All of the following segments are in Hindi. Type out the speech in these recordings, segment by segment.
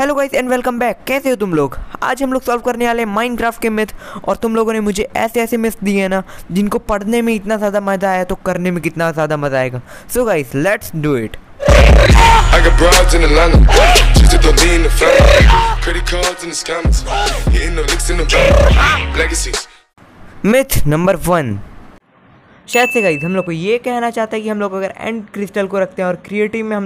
Hello guys and welcome back. कैसे हो तुम लोग? आज हम लोग सॉल्व करने वाले माइनक्राफ्ट के मिथ। और तुम लोगों ने मुझे ऐसे ऐसे मिथ दिए हैं ना, जिनको पढ़ने में इतना ज़्यादा मज़ा आया तो करने में कितना ज़्यादा मज़ा आएगा। So guys let's do it. Myth number 1। शायद से गाइस हम लोग को ये कहना चाहता है कि हम लोग अगर एंड क्रिस्टल को रखते हैं और क्रिएटिव में हम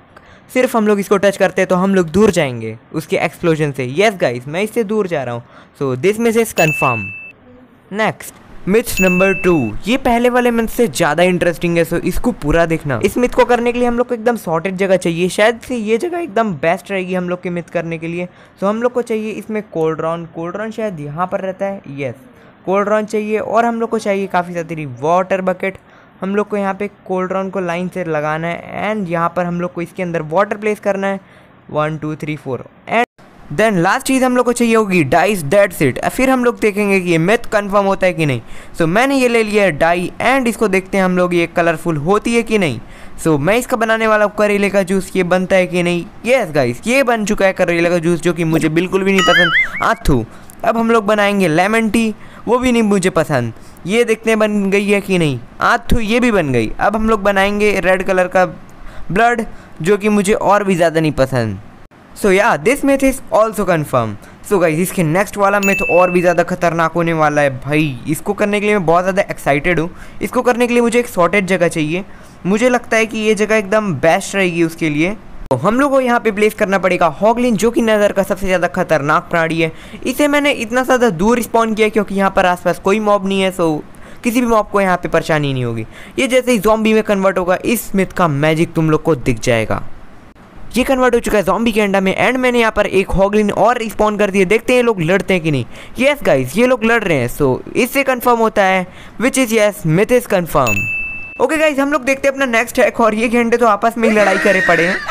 लोग इसको टच करते हैं तो हम लोग दूर जाएंगे उसके एक्सप्लोजन से। यस गाइस, मैं इससे दूर जा रहा हूँ। So this myth is confirm. Next myth number 2। ये पहले वाले मिथ से ज़्यादा इंटरेस्टिंग है, सो इसको पूरा देखना। इस मिथ को करने के लिए हम लोग को एकदम सॉर्टेड जगह चाहिए। शायद से ये जगह एकदम बेस्ट रहेगी हम लोग के मिथ करने के लिए। सो हम लोग को चाहिए इसमें कोल्ड्रॉन शायद यहाँ पर रहता है। यस, कोल्ड्रॉन चाहिए। और हम लोग को चाहिए काफ़ी सारी वाटर बकेट। हम लोग को यहाँ पे कोल्ड्रॉन को लाइन से लगाना है एंड यहाँ पर हम लोग को इसके अंदर वाटर प्लेस करना है 1 2 3 4। एंड देन लास्ट चीज़ हम लोग को चाहिए होगी डाइस। That's it. फिर हम लोग देखेंगे कि ये मिथ कंफर्म होता है कि नहीं। सो मैंने ये ले लिया है डाई एंड इसको देखते हैं हम लोग ये कलरफुल होती है कि नहीं। सो मैं इसका बनाने वाला हूँ करेले का जूस। ये बनता है कि नहीं? यस गाइस, ये बन चुका है करेले का जूस, जो कि मुझे बिल्कुल भी नहीं पसंद। आथू। अब हम लोग बनाएंगे लेमन टी, वो भी नहीं मुझे पसंद। ये देखते हैं बन गई है कि नहीं। आथू, ये भी बन गई। अब हम लोग बनाएंगे रेड कलर का ब्लड, जो कि मुझे और भी ज़्यादा नहीं पसंद। सो या this myth is also confirm. So guys इसके नेक्स्ट वाला मिथ और भी ज़्यादा खतरनाक होने वाला है भाई। इसको करने के लिए मैं बहुत ज़्यादा एक्साइटेड हूँ। इसको करने के लिए मुझे एक सॉर्टेड जगह चाहिए। मुझे लगता है कि ये जगह एकदम बेस्ट रहेगी उसके लिए। तो हम लोग को यहाँ पे प्लेस करना पड़ेगा हॉगलिन, जो कि नज़र का सबसे ज़्यादा खतरनाक प्राणी है। इसे मैंने इतना ज़्यादा दूर स्पॉन किया क्योंकि यहाँ पर आसपास कोई मॉब नहीं है। सो किसी भी मॉब को यहाँ पे परेशानी नहीं होगी। ये जैसे ही ज़ॉम्बी में कन्वर्ट होगा, इस मिथ का मैजिक तुम लोग को दिख जाएगा। ये कन्वर्ट हो चुका है ज़ॉम्बी के अंडा में एंड मैंने यहाँ पर एक हॉगलिन और स्पॉन कर दिए। देखते हैं ये लोग लड़ते हैं कि नहीं। यस गाइस, ये लोग लड़ रहे हैं। सो इससे कन्फर्म होता है which is yes, myth is confirm. Okay guys, हम लोग देखते हैं अपना नेक्स्ट हैक। और ये घंटे तो आपस में ही लड़ाई करे पड़े हैं।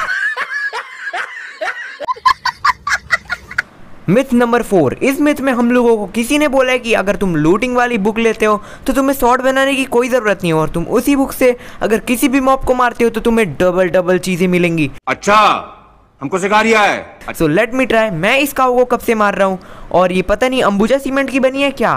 Myth number 4। इस मिथ में हम लोगों को किसी ने बोला है कि अगर तुम लूटिंग वाली बुक लेते हो तो तुम्हें स्वॉर्ड बनाने की कोई ज़रूरत नहीं है, और तुम उसी बुक से अगर किसी भी मॉब को मारते हो तो तुम्हें डबल चीज़ें मिलेंगी। अच्छा, हमको सिखा रिया है। So let me try. मैं इस काऊ को कब से मार रहा हूँ और ये पता नहीं अंबुजा सीमेंट की बनी है क्या।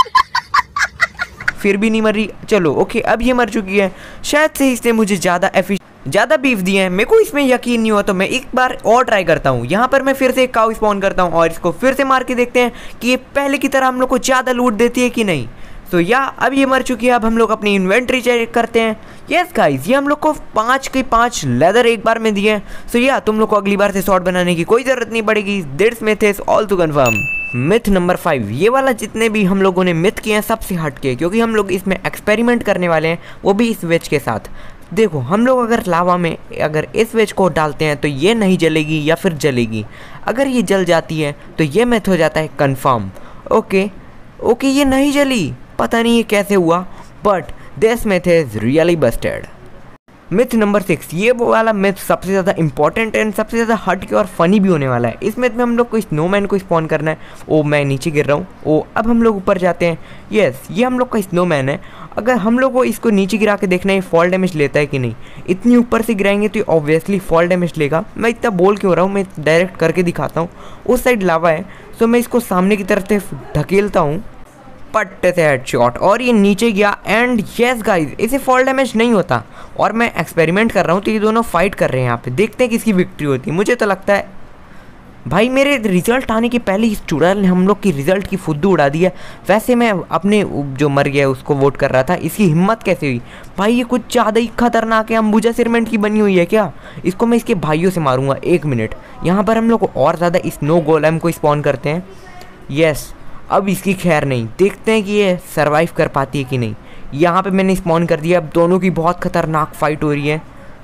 फिर भी नहीं मर रही। चलो ओके, अब ये मर चुकी है। शायद से इसने मुझे ज़्यादा बीफ दिए हैं। मेरे को इसमें यकीन नहीं हुआ तो मैं एक बार और ट्राई करता हूँ। यहाँ पर मैं फिर से एक काऊ स्पॉन करता हूँ और इसको फिर से मार के देखते हैं कि ये पहले की तरह हम लोग को ज़्यादा लूट देती है कि नहीं। सो या अब ये मर चुकी है। अब हम लोग अपनी इन्वेंट्री चेक करते हैं। यस गाइस, ये हम लोग को 5 के 5 लेदर एक बार में दिए हैं। सो या तुम लोग को अगली बार से शॉर्ट बनाने की कोई ज़रूरत नहीं पड़ेगी। This myth is also confirm. Myth number 5। ये वाला जितने भी हम लोगों ने मिथ किए हैं सबसे हट के, क्योंकि हम लोग इसमें एक्सपेरिमेंट करने वाले हैं, वो भी इस वेज के साथ। देखो, हम लोग अगर लावा में अगर इस वेज को डालते हैं तो ये नहीं जलेगी या फिर जलेगी। अगर ये जल जाती है तो ये मिथ हो जाता है कंफर्म। ओके, ये नहीं जली। पता नहीं ये कैसे हुआ, but this myth is really busted. Myth number 6। ये वो वाला मिथ सबसे ज़्यादा इंपॉर्टेंट एंड सबसे ज़्यादा हट के और फनी भी होने वाला है। इस मिथ में हम लोग को स्नोमैन को स्पॉन करना है। ओ, मैं नीचे गिर रहा हूँ। अब हम लोग ऊपर जाते हैं। यस, ये हम लोग का स्नोमैन है। अगर हम लोग को इसको नीचे गिरा के देखना है फॉल डैमेज लेता है कि नहीं। इतनी ऊपर से गिराएंगे तो ऑब्वियसली फॉल डैमेज लेगा। मैं इतना बोल क्यों रहा हूँ, मैं डायरेक्ट करके दिखाता हूँ। उस साइड लावा है, सो मैं इसको सामने की तरफ से ढकेलता हूँ, पट्टे से हेडशॉट, और ये नीचे गया। एंड यस गाइस, इसे फॉल डैमेज नहीं होता। और मैं एक्सपेरिमेंट कर रहा हूँ तो ये दोनों फाइट कर रहे हैं यहाँ पे। देखते हैं किसकी विक्ट्री होती है। मुझे तो लगता है भाई मेरे रिजल्ट आने के पहले इस चुड़ैल ने हम लोग की रिजल्ट की फुद्दू उड़ा दी है। वैसे मैं अपने जो मर गया उसको वोट कर रहा था। इसकी हिम्मत कैसे हुई भाई? ये कुछ ज़्यादा ही खतरनाक है। अंबुजा सीमेंट की बनी हुई है क्या? इसको मैं इसके भाइयों से मारूंगा। 1 मिनट। यहाँ पर हम लोग और ज़्यादा स्नो गोलेम को स्पॉन करते हैं। यस, अब इसकी खैर नहीं। देखते हैं कि ये सरवाइव कर पाती है कि नहीं। यहाँ पे मैंने स्पॉन कर दिया। अब दोनों की बहुत खतरनाक फाइट हो रही है।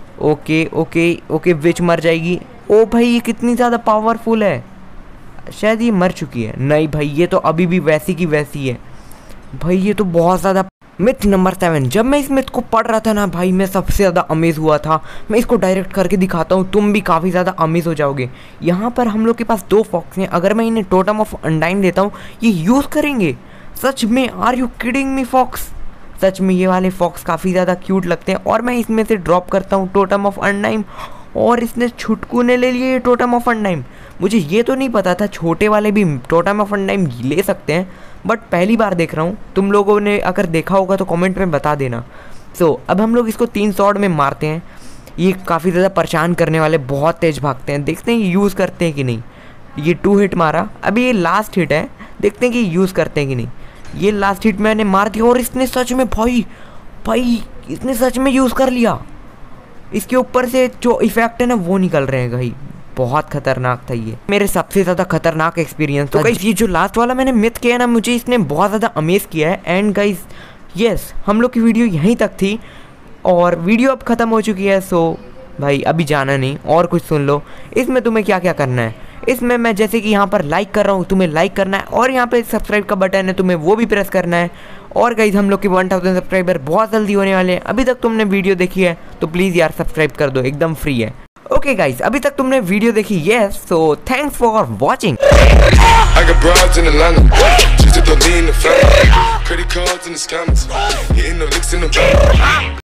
ओके, विच मर जाएगी। ओ भाई, ये कितनी ज़्यादा पावरफुल है। शायद ये मर चुकी है। नहीं भाई, ये तो अभी भी वैसी की वैसी है भाई। ये तो बहुत ज़्यादा। Myth number 7। जब मैं इस मिथ को पढ़ रहा था ना भाई, मैं सबसे ज़्यादा अमेज हुआ था। मैं इसको डायरेक्ट करके दिखाता हूँ, तुम भी काफ़ी ज़्यादा अमेज हो जाओगे। यहाँ पर हम लोग के पास 2 फॉक्स हैं। अगर मैं इन्हें टोटम ऑफ अनडाइन देता हूँ, ये यूज़ करेंगे। सच में? Are you kidding me folks? सच में ये वाले फॉक्स काफ़ी ज़्यादा क्यूट लगते हैं। और मैं इसमें से ड्रॉप करता हूँ टोटम ऑफ अनडाइन, और इसने छुटकू ने ले लिए टोटम ऑफ अनडाइन। मुझे ये तो नहीं पता था छोटे वाले भी टोटम ऑफ अनटाइम ले सकते हैं, बट पहली बार देख रहा हूँ। तुम लोगों ने अगर देखा होगा तो कमेंट में बता देना। सो अब हम लोग इसको 3 शॉट में मारते हैं। ये काफ़ी ज़्यादा परेशान करने वाले, बहुत तेज़ भागते हैं। देखते हैं यूज़ करते हैं कि नहीं। ये 2 हिट मारा, अभी ये लास्ट हिट है, देखते हैं कि यूज़ करते हैं कि नहीं। ये लास्ट हिट मैंने मार दिया और इसने सच में भाई इसने सच में यूज़ कर लिया। इसके ऊपर से जो इफेक्ट है ना वो निकल रहे हैं भाई, बहुत खतरनाक था ये। मेरे सबसे ज़्यादा खतरनाक एक्सपीरियंस था। गाइस ये जो लास्ट वाला मैंने मिथ किया ना, मुझे इसने बहुत ज़्यादा अमेज़ किया है। एंड गाइस यस, हम लोग की वीडियो यहीं तक थी और वीडियो अब ख़त्म हो चुकी है। सो भाई अभी जाना नहीं, और कुछ सुन लो। इसमें तुम्हें क्या क्या करना है, इसमें मैं जैसे कि यहाँ पर लाइक कर रहा हूँ, तुम्हें लाइक करना है, और यहाँ पे सब्सक्राइब का बटन है, तुम्हें वो भी प्रेस करना है। और गाइस हम लोग के 1000 सब्सक्राइबर बहुत जल्दी होने वाले हैं। अभी तक तुमने वीडियो देखी है तो प्लीज़ यार सब्सक्राइब कर दो, एकदम फ्री है। ओके गाइस, अभी तक तुमने वीडियो देखी, yes, so thanks for watching. I got broads in Atlanta, just to lean the family. Credit cards and the scammers, hitting the licks in the back.